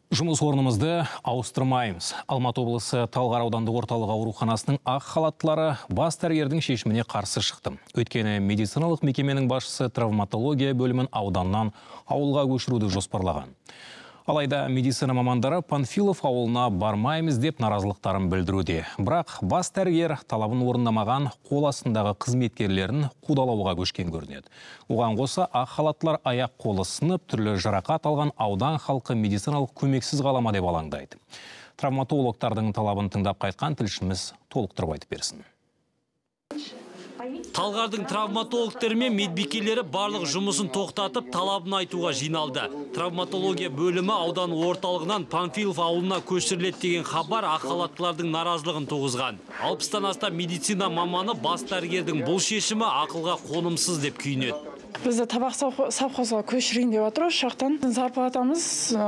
Жұмыс орнымызды ауыстырмаймыз. Алматы облысы Талғар аудандық орталық ауруханасының ақ халаттылары бас дәрігердің шешіміне қарсы шықты. Өйткені медициналық мекеменің басшысы травматология бөлімін ауданнан ауылға көшіруді жоспарлаған. Алайда медицина мамандары Панфилов ауылына бармаймыз деп наразылықтарын білдіруде. Бірақ бас дәрігер талабын орындамаған қол астындағы қызметкерлерін қудалауға көшкен көрінеді. Оған қоса ақ халаттылар аяқ қолы сынып, түрлі жарақат алған аудан халқы медициналық көмексіз қалама деп алаңдайды. Травматологтардың талабын тыңдап қайтқан тілшіміз толықтырып айтып берсін. Талғардың травматологтары мен медбикелері барлық жұмысын тоқтатып, талабын айтуға жиналды. Травматология бөлімі аудан орталығынан Панфилов ауылына көшіріледі деген хабар ақ халаттылардың наразылығын туғызған. 60-тан астам медицина маманы бас дәрігердің бұл шешімі ақылға қонымсыз деп күйінеді. Бізді табақ совхозға көшірейін деп отыр, шақтан. Зарплатамыз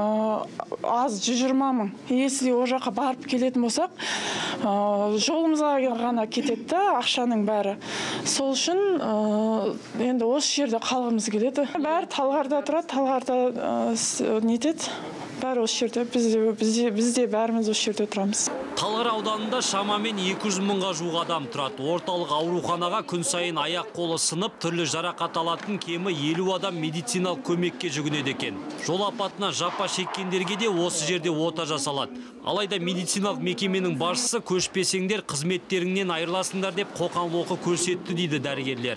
аз 120 мың. Если о жаққа барып келетін болсақ, жолымызға ғана кетеді, ақшаның бәрі. Сол үшін енді осы жерде қалғымыз келеді. Бәрі Талғарда тұрады, Талғарда нетеді. Бәрі осы жерде, бізде бәріміз осы жерде тұрамыз. Талғар ауданында шамамен 200 мыңға жуық адам тұрады. Орталық ауруханаға күн сайын аяқ қолы сынып, түрлі жарақат алатын кемі 50 адам медициналық көмекке жүгінеді екен. Жол апатына жапа шеккендерге де осы жерде ота жасалады. Алайда медициналық мекеменің басшысы көшпесеңдер қызметтеріңнен айырыласыңдар деп қоқан-лоқы көрсетті дейді дәрігерлер.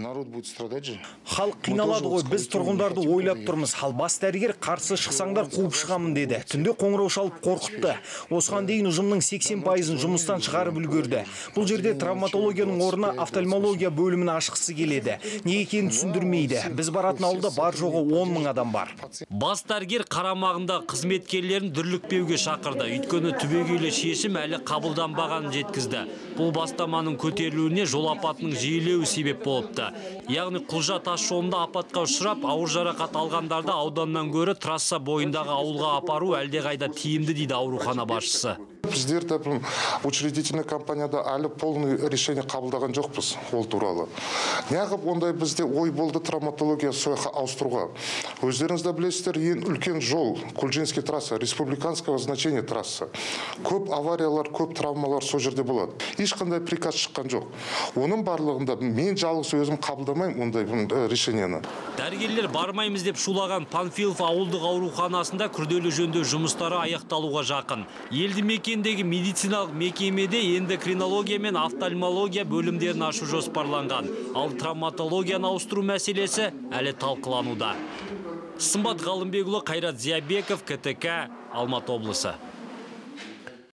Халық қиналады ғой, біз тұрғындарды ойлап тұрмыз. Ал бас дәрігер қарсы шықсаңдар қуып шығамын деді. Түнде қоңырау шалып қорқытты. Осыған дейін ұжымның 80%-ын жұмыстан шығарып үлгерді. Бұл жерде травматологияның орнына офтальмология бөлімін ашқысы келеді. Не екенін түсіндірмейді. Біз баратын ауылда бар жоғы 10 мың адам бар. Бас дәрігер қарамағында қызметкерлерін дүрлікпеуге шақырды. Өйткені түбегейлі шешім әлі қабылданбағанын жеткізді. Бұл бастаманың көтерілуіне жол апатының жиілеуі себеп болыпты. Яғни Құлжа тас жолында апатқа ұшырап, ауыр жарақат алғандарды ауданнан гөрі трасса бойындағы ауылға апару әлдеқайда тиімді дейді аурухана басшысы. Біздер учредительный компанияда әлі полный решение қабылдаған жоқпыз ол туралы. Неғып ондай бізде ой болды травматология сояққа ауыстыруға. Өздеріңізді білесіздер, ең үлкен жол Кульжинский трасса, республиканского значения трасса. Көп авариялар, көп травмалар сол жерде болады. Ешқандай приказ шыққан жоқ. Оның барлығында мен жалғыз өзім қабылдамаймын ондай решениені. Дәрігерлер бармаймыз деп шулаған Панфилов ауылдық ауруханасында күрделі жөндеу жұмыстары аяқталуға жақын. Елді мекендегі медициналық мекемеде эндокринология мен офтальмология бөлімдерін ашу жоспарланған. Ал травматологияны ауыстыру мәселесі әлі талқылануда. Сымбат Ғалымбекұлы, Қайрат Зиябеков, КТК, Алматы облысы.